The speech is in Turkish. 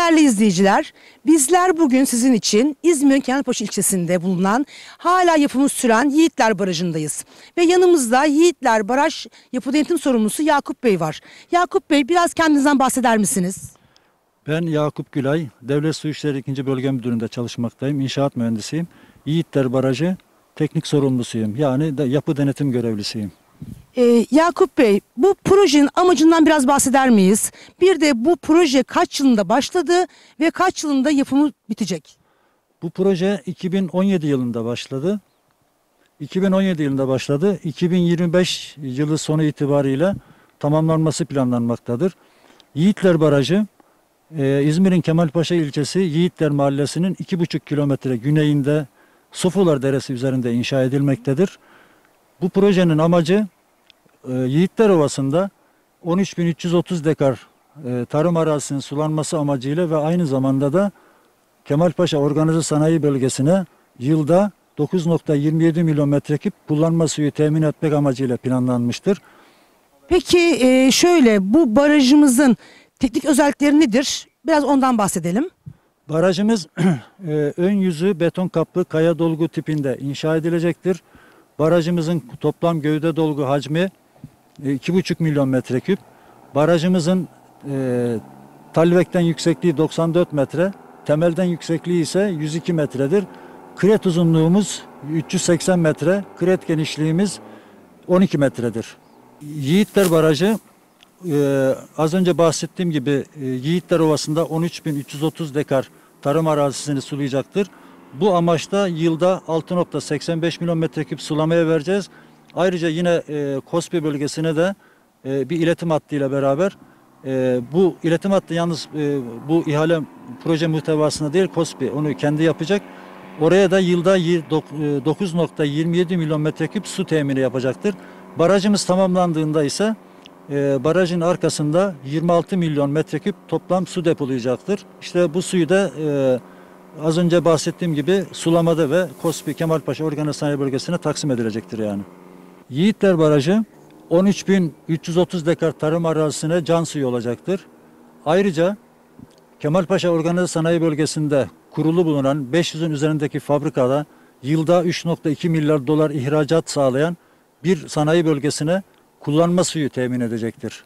Değerli izleyiciler, bizler bugün sizin için İzmir'in Kemalpaşa ilçesinde bulunan hala yapımı süren Yiğitler Barajı'ndayız. Ve yanımızda Yiğitler Baraj Yapı Denetim Sorumlusu Yakup Bey var. Yakup Bey, biraz kendinizden bahseder misiniz? Ben Yakup Gülay, Devlet Su İşleri 2. Bölge Müdürlüğü'nde çalışmaktayım. İnşaat mühendisiyim. Yiğitler Barajı teknik sorumlusuyum. Yani yapı denetim görevlisiyim. Yakup Bey, bu projenin amacından biraz bahseder miyiz? Bir de bu proje kaç yılında başladı ve kaç yılında yapımı bitecek? Bu proje 2017 yılında başladı. 2017 yılında başladı. 2025 yılı sonu itibariyle tamamlanması planlanmaktadır. Yiğitler Barajı, İzmir'in Kemalpaşa ilçesi Yiğitler Mahallesi'nin 2,5 kilometre güneyinde Sofular Deresi üzerinde inşa edilmektedir. Bu projenin amacı Yiğitler Ovası'nda 13.330 dekar tarım arazisinin sulanması amacıyla ve aynı zamanda da Kemalpaşa Organize Sanayi Bölgesi'ne yılda 9,27 milyon metreküp kullanma suyu temin etmek amacıyla planlanmıştır. Peki şöyle, bu barajımızın teknik özellikleri nedir? Biraz ondan bahsedelim. Barajımız ön yüzü beton kaplı kaya dolgu tipinde inşa edilecektir. Barajımızın toplam gövde dolgu hacmi 2,5 milyon metreküp. Barajımızın talvekten yüksekliği 94 metre, temelden yüksekliği ise 102 metredir. Kret uzunluğumuz 380 metre, kret genişliğimiz 12 metredir. Yiğitler Barajı az önce bahsettiğim gibi Yiğitler Ovası'nda 13.330 dekar tarım arazisini sulayacaktır. Bu amaçta yılda 6,85 milyon metreküp sulamaya vereceğiz. Ayrıca yine KOSPİ bölgesine de bir iletim hattıyla beraber bu iletim hattı yalnız bu ihale proje muhtevasında değil, KOSPİ onu kendi yapacak. Oraya da yılda 9,27 milyon metreküp su temini yapacaktır. Barajımız tamamlandığında ise barajın arkasında 26 milyon metreküp toplam su depolayacaktır. İşte bu suyu da az önce bahsettiğim gibi sulamada ve KOSPİ Kemalpaşa Organize Sanayi Bölgesi'ne taksim edilecektir yani. Yiğitler Barajı 13.330 dekar tarım arazisine can suyu olacaktır. Ayrıca Kemalpaşa Organize Sanayi Bölgesi'nde kurulu bulunan 500'ün üzerindeki fabrikada yılda 3,2 milyar dolar ihracat sağlayan bir sanayi bölgesine kullanma suyu temin edecektir.